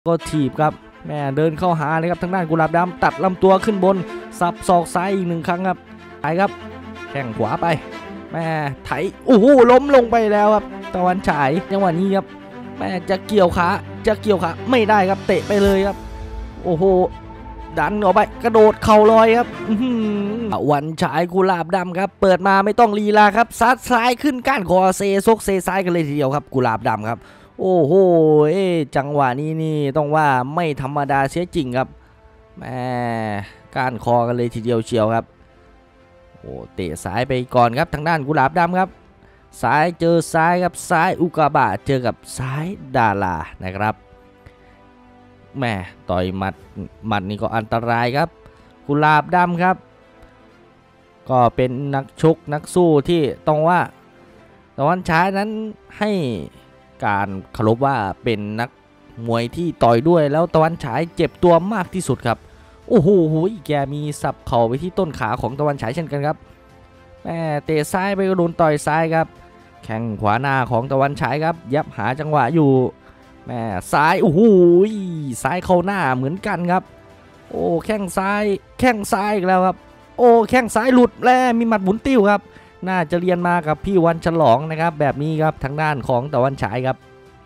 ก็ถีบครับแม่เดินเข้าหาเลยครับทางด้านกุหลาบดำตัดลำตัวขึ้นบนสับศอกซ้ายอีก1 ครั้งครับไถครับแข้งขวาไปแม่ไถโอ้โหล้มลงไปแล้วครับตะวันฉายจังหวะนี้ครับแม่จะเกี่ยวขาไม่ได้ครับเตะไปเลยครับโอ้โหดันออกไปกระโดดเข่าลอยครับวันฉายกุหลาบดำครับเปิดมาไม่ต้องลีลาครับซัดซ้ายขึ้นก้านคอเซซกเซซ้ายกันเลยทีเดียวครับกุหลาบดำครับโอ้โหจังหวะนี้นี่ต้องว่าไม่ธรรมดาเสียจริงครับแม่ก้านคอกันเลยทีเดียวเชียวครับโอ้เตะซ้ายไปก่อนครับทางด้านกุหลาบดำครับซ้ายเจอซ้ายครับซ้ายอุกาบะเจอกับซ้ายดารานะครับแม่ต่อยหมัดนี่ก็อันตรายครับกุหลาบดำครับก็เป็นนักชกนักสู้ที่ต้องว่าตะวันฉายนั้นให้การเคารพว่าเป็นนักมวยที่ต่อยด้วยแล้วตะวันฉายเจ็บตัวมากที่สุดครับโอ้โหแกมีสับเข่าไปที่ต้นขาของตะวันฉายเช่นกันครับแม่เตะซ้ายไปก็โดนต่อยซ้ายครับแข้งขวาหน้าของตะวันฉายครับยับหาจังหวะอยู่แม่ซ้ายโอ้โหซ้ายเข้าหน้าเหมือนกันครับโอ้แข้งซ้ายอีกแล้วครับโอ้แข้งซ้ายหลุดแล้วมีหมัดหมุนติ้วครับน่าจะเรียนมากับพี่วันฉลองนะครับแบบนี้ครับทางด้านของตะวันฉายครับ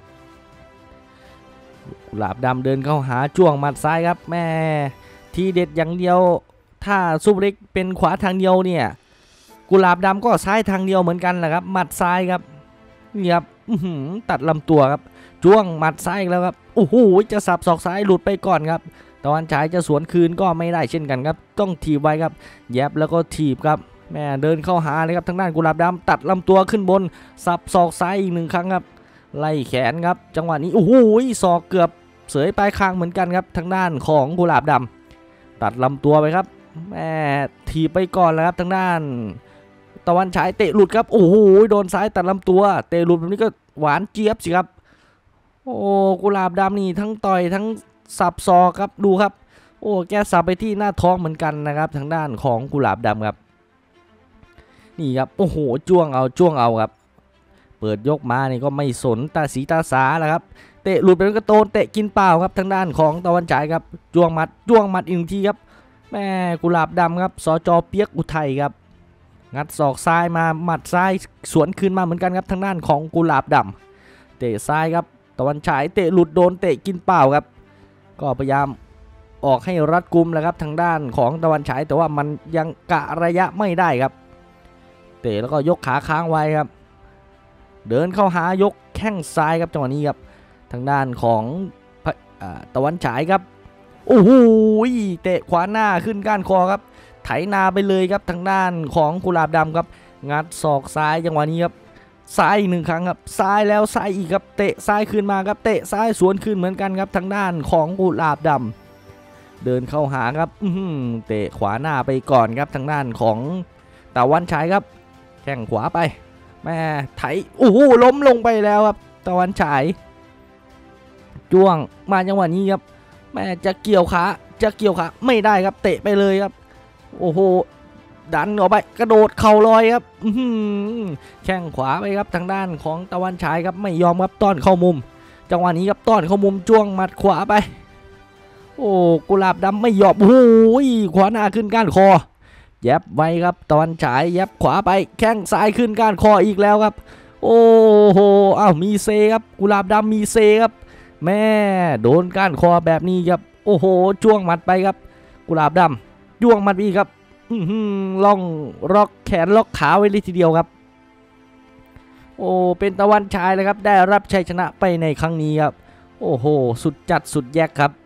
กุหลาบดำเดินเข้าหาจ้วงหมัดซ้ายครับแม่ทีเด็ดอย่างเดียวถ้าซุปเล็กเป็นขวาทางเดียวเนี่ยกุหลาบดำก็ซ้ายทางเดียวเหมือนกันแหละครับหมัดซ้ายครับนี่ครับตัดลำตัวครับจ้วงหมัดซ้ายแล้วครับโอ้โหจะสับศอกซ้ายหลุดไปก่อนครับตะวันฉายจะสวนคืนก็ไม่ได้เช่นกันครับต้องถีบไว้ครับแยบแล้วก็ถีบครับแม่เดินเข้าหาเลยครับทางด้านกุหลาบดำตัดลำตัวขึ้นบนสับศอกซ้ายอีก1 ครั้งครับไล่แขนครับจังหวะนี้โอ้โหศอกเกือบเสยปลายคางเหมือนกันครับทางด้านของกุหลาบดำตัดลำตัวไปครับแม่ถีบไปก่อนแล้วครับทางด้านตะวันฉายเตะหลุดครับโอ้โหโดนซ้ายตัดลำตัวเตะหลุดแบบนี้ก็หวานเจี๊ยบสิครับโอ้กุหลาบดำนี่ทั้งต่อยทั้งสับศอกครับดูครับโอ้แกสับไปที่หน้าท้องเหมือนกันนะครับทางด้านของกุหลาบดำครับนี่ครับโอ้โหจ้วงเอาครับเปิดยกมานี่ก็ไม่สนตาสีตาสาแล้วครับเตะหลุดเป็นกระโตนเตะกินเปล่าครับทางด้านของตะวันฉายครับจ้วงหมัดอีกทีครับแม่กุหลาบดำครับสจ.เปียกอุทัยครับงัดศอกซ้ายมาหมัดซ้ายสวนคืนมาเหมือนกันครับทางด้านของกุหลาบดำเตะซ้ายครับตะวันฉายเตะหลุดโดนเตะกินเปล่าครับก็พยายามออกให้รัดกุมแล้วครับทางด้านของตะวันฉายแต่ว่ามันยังกะระยะไม่ได้ครับเตะแล้วก็ยกขาค้างไว้ครับเดินเข้าหายกแข้งซ้ายครับจังหวะนี้ครับทางด้านของตะวันฉายครับโอ้โหเตะขวาหน้าขึ้นก้านคอครับไถนาไปเลยครับทางด้านของกุหลาบดำครับงัดศอกซ้ายจังหวะนี้ครับซ้ายอีก1 ครั้งครับซ้ายแล้วซ้ายอีกครับเตะซ้ายคืนมาครับเตะซ้ายสวนคืนเหมือนกันครับทางด้านของกุหลาบดำเดินเข้าหาครับเตะขวาหน้าไปก่อนครับทางด้านของตะวันฉายครับแข้งขวาไปแม่ไถโอ้โหล้มลงไปแล้วครับตะวันฉายจ้วงมาจังหวะนี้ครับแม่จะเกี่ยวขาไม่ได้ครับเตะไปเลยครับโอ้โหดันออกไปกระโดดเข่าลอยครับแข้งขวาไปครับทางด้านของตะวันฉายครับไม่ยอมครับต้อนเข้ามุมจังหวะนี้ครับต้อนเข้ามุมจ้วงหมัดขวาไปโอ้กุหลาบดำไม่ยอมโอ้ยขวาหน้าขึ้นก้านคอแยบไว้ครับตะวันฉายแยบขวาไปแข้งซ้ายขึ้นก้านคออีกแล้วครับโอ้โหอ้าวมีเซครับกุหลาบดำมีเซครับแม่โดนก้านคอแบบนี้ครับโอ้โหจ้วงหมัดไปครับกุหลาบดำจ้วงหมัดอีกครับล่องล็อกแขนล็อกขาไว้เลยทีเดียวครับโอ้เป็นตะวันฉายเลยครับได้รับชัยชนะไปในครั้งนี้ครับโอ้โหสุดจัดสุดแยกครับ